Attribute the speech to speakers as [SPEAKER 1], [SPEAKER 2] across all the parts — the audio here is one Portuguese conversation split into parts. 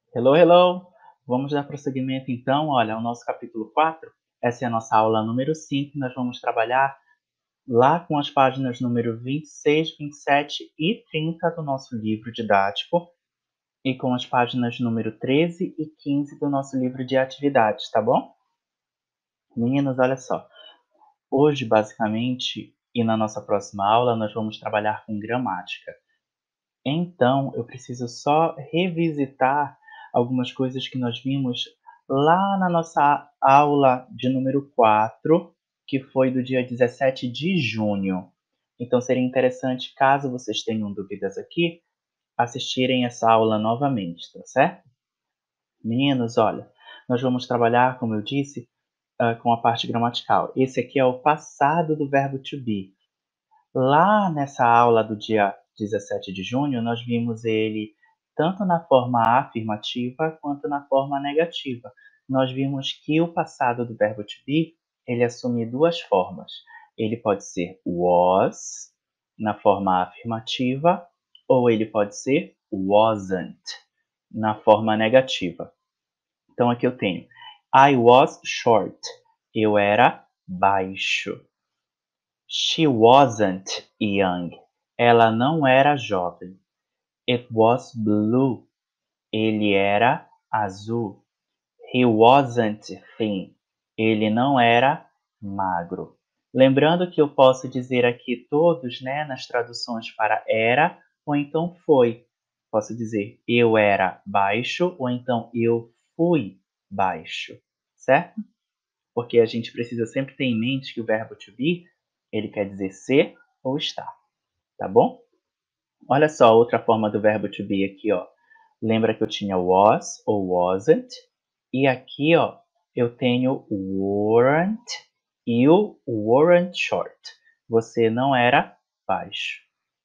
[SPEAKER 1] Hello, hello! Vamos dar prosseguimento então, olha, ao nosso capítulo 4. Essa é a nossa aula número 5. Nós vamos trabalhar lá com as páginas número 26, 27 e 30 do nosso livro didático e com as páginas número 13 e 15 do nosso livro de atividades, tá bom? Meninos, olha só. Hoje, basicamente, e na nossa próxima aula, nós vamos trabalhar com gramática. Então, eu preciso só revisitar algumas coisas que nós vimos lá na nossa aula de número 4, que foi do dia 17 de junho. Então, seria interessante, caso vocês tenham dúvidas aqui, assistirem essa aula novamente, tá certo? Meninos, olha, nós vamos trabalhar, como eu disse, com a parte gramatical. Esse aqui é o passado do verbo to be. Lá nessa aula do dia 17 de junho, nós vimos ele tanto na forma afirmativa quanto na forma negativa. Nós vimos que o passado do verbo to be, ele assume duas formas. Ele pode ser was, na forma afirmativa, ou ele pode ser wasn't, na forma negativa. Então aqui eu tenho I was short. Eu era baixo. She wasn't young. Ela não era jovem. It was blue. Ele era azul. He wasn't thin. Ele não era magro. Lembrando que eu posso dizer aqui todos, né, nas traduções para era ou então foi. Posso dizer eu era baixo ou então eu fui baixo, certo? Porque a gente precisa sempre ter em mente que o verbo to be, ele quer dizer ser ou estar, tá bom? Olha só outra forma do verbo to be aqui, ó. Lembra que eu tinha was ou wasn't, e aqui, ó, eu tenho weren't e o weren't short. Você não era baixo.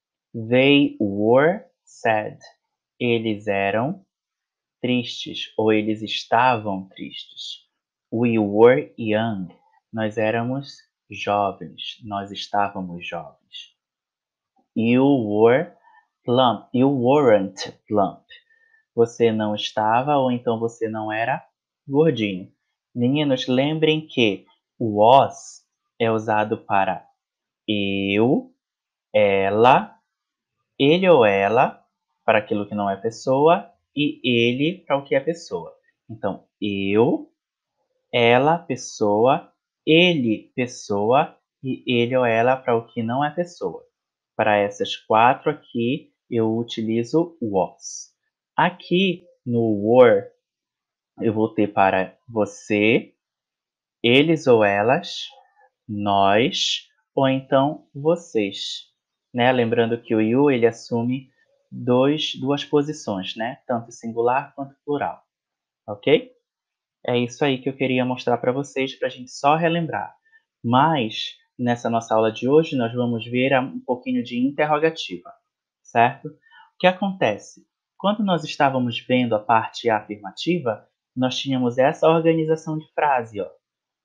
[SPEAKER 1] They were sad. Eles eram tristes ou eles estavam tristes. We were young. Nós éramos jovens. Nós estávamos jovens. You were plump. You weren't plump. Você não estava ou então você não era gordinho. Meninos, lembrem que o was é usado para eu, ela, ele ou ela, para aquilo que não é pessoa, e ele para o que é pessoa. Então, eu, ela, pessoa, ele, pessoa, e ele ou ela para o que não é pessoa. Para essas quatro aqui, eu utilizo was. Aqui no were, eu vou ter para você, eles ou elas, nós, ou então vocês. Né? Lembrando que o you ele assume duas posições, né? Tanto singular quanto plural. Ok? É isso aí que eu queria mostrar para vocês, para a gente só relembrar. Mas, nessa nossa aula de hoje, nós vamos ver um pouquinho de interrogativa, certo? O que acontece? Quando nós estávamos vendo a parte afirmativa, nós tínhamos essa organização de frase, ó.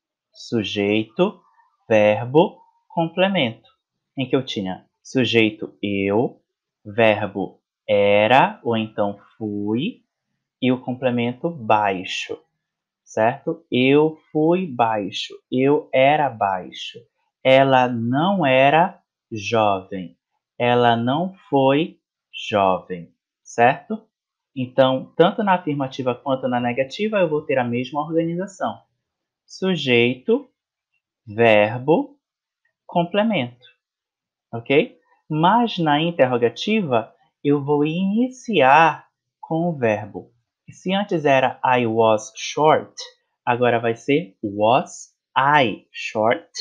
[SPEAKER 1] Sujeito, verbo, complemento. Em que eu tinha sujeito eu, verbo era, ou então fui, e o complemento baixo. Certo? Eu fui baixo. Eu era baixo. Ela não era jovem. Ela não foi jovem. Certo? Então, tanto na afirmativa quanto na negativa, eu vou ter a mesma organização. Sujeito, verbo, complemento. Ok? Mas na interrogativa, eu vou iniciar com o verbo. E se antes era I was short, agora vai ser was I short,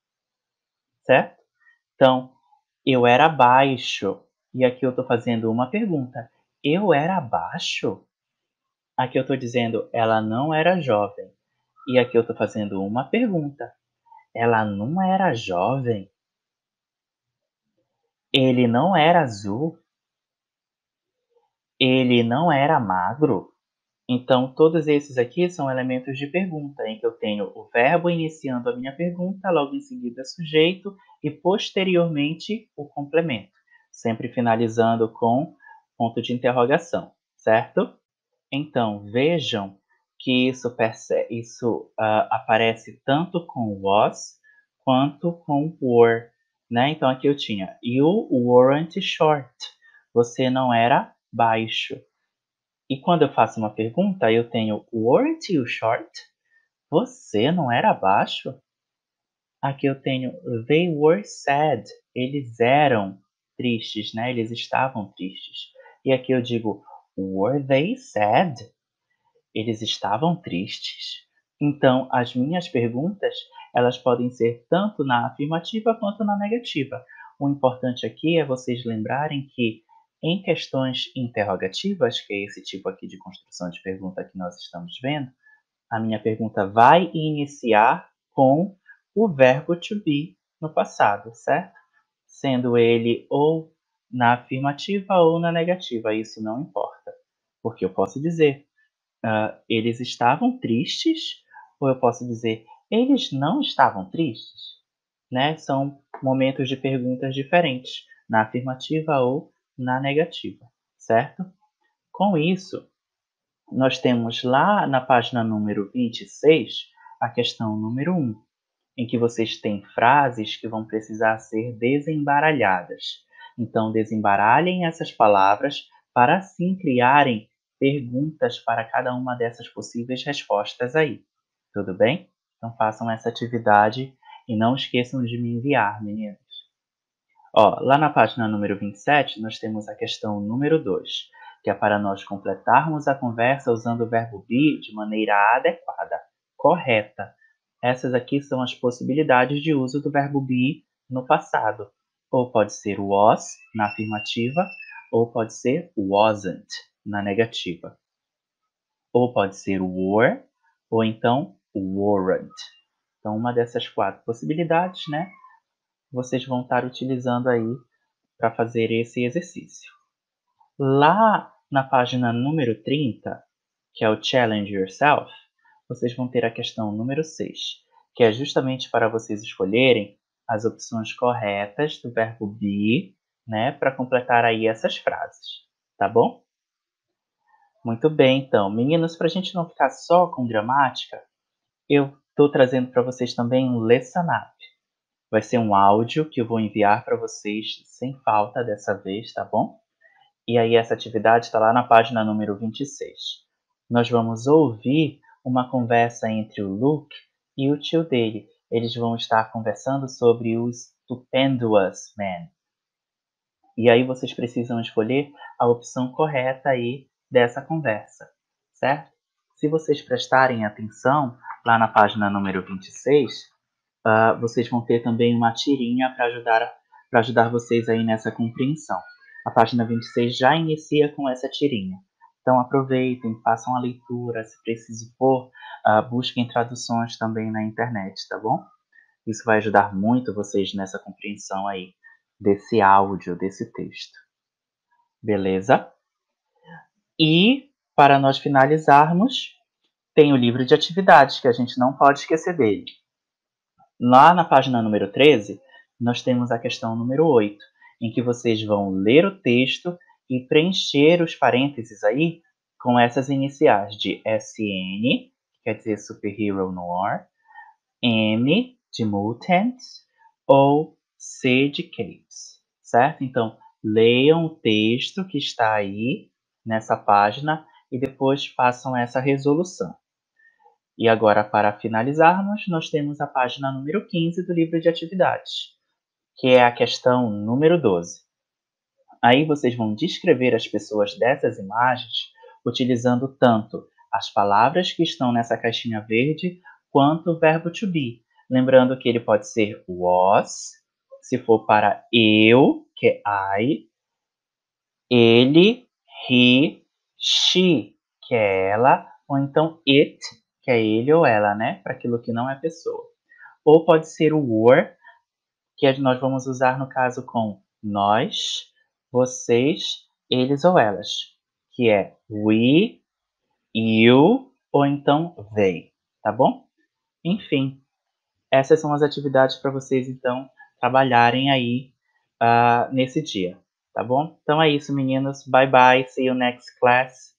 [SPEAKER 1] certo? Então, eu era baixo. E aqui eu estou fazendo uma pergunta. Eu era baixo? Aqui eu estou dizendo ela não era jovem. E aqui eu estou fazendo uma pergunta. Ela não era jovem? Ele não era azul? Ele não era magro? Então, todos esses aqui são elementos de pergunta, em que eu tenho o verbo iniciando a minha pergunta, logo em seguida sujeito e posteriormente o complemento, sempre finalizando com ponto de interrogação, certo? Então, vejam que isso aparece tanto com was quanto com were, né? Então, aqui eu tinha You weren't short. Você não era baixo. E quando eu faço uma pergunta, eu tenho Weren't you short? Você não era baixo? Aqui eu tenho They were sad. Eles eram tristes, né? Eles estavam tristes. E aqui eu digo Were they sad? Eles estavam tristes? Então, as minhas perguntas, elas podem ser tanto na afirmativa quanto na negativa. O importante aqui é vocês lembrarem que em questões interrogativas, que é esse tipo aqui de construção de pergunta que nós estamos vendo, a minha pergunta vai iniciar com o verbo to be no passado, certo? Sendo ele ou na afirmativa ou na negativa, isso não importa. Porque eu posso dizer eles estavam tristes, ou eu posso dizer, eles não estavam tristes, né? São momentos de perguntas diferentes, na afirmativa ou na negativa, certo? Com isso, nós temos lá na página número 26, a questão número 1, em que vocês têm frases que vão precisar ser desembaralhadas. Então, desembaralhem essas palavras para assim criarem perguntas para cada uma dessas possíveis respostas aí. Tudo bem? Então, façam essa atividade e não esqueçam de me enviar, meninos. Ó, lá na página número 27, nós temos a questão número 2, que é para nós completarmos a conversa usando o verbo be de maneira adequada, correta. Essas aqui são as possibilidades de uso do verbo be no passado. Ou pode ser was, na afirmativa, ou pode ser wasn't, na negativa. Ou pode ser were, ou então weren't. Então, uma dessas 4 possibilidades, né? Vocês vão estar utilizando aí para fazer esse exercício. Lá na página número 30, que é o Challenge Yourself, vocês vão ter a questão número 6, que é justamente para vocês escolherem as opções corretas do verbo be, né, para completar aí essas frases, tá bom? Muito bem, então. Meninos, para a gente não ficar só com gramática, eu estou trazendo para vocês também um Lesson Up. Vai ser um áudio que eu vou enviar para vocês sem falta dessa vez, tá bom? E aí essa atividade está lá na página número 26. Nós vamos ouvir uma conversa entre o Luke e o tio dele. Eles vão estar conversando sobre o Stupendous Man. E aí vocês precisam escolher a opção correta aí dessa conversa, certo? Se vocês prestarem atenção, lá na página número 26, vocês vão ter também uma tirinha para ajudar vocês aí nessa compreensão. A página 26 já inicia com essa tirinha. Então aproveitem, façam a leitura, se preciso for, busquem traduções também na internet, tá bom? Isso vai ajudar muito vocês nessa compreensão aí desse áudio, desse texto. Beleza? E para nós finalizarmos, tem o livro de atividades, que a gente não pode esquecer dele. Lá na página número 13, nós temos a questão número 8, em que vocês vão ler o texto e preencher os parênteses aí com essas iniciais de SN, que quer dizer Superhero Noir, M de Mutant ou C de Capes, certo? Então, leiam o texto que está aí nessa página e depois façam essa resolução. E agora, para finalizarmos, nós temos a página número 15 do livro de atividades, que é a questão número 12. Aí vocês vão descrever as pessoas dessas imagens utilizando tanto as palavras que estão nessa caixinha verde, quanto o verbo to be. Lembrando que ele pode ser was, se for para eu, que é I, ele, he, she, que é ela, ou então it, que é ele ou ela, né? Para aquilo que não é pessoa. Ou pode ser o were, que nós vamos usar no caso com nós, vocês, eles ou elas, que é we, you ou então they, tá bom? Enfim, essas são as atividades para vocês então trabalharem aí nesse dia, tá bom? Então é isso, meninos. Bye bye. See you next class.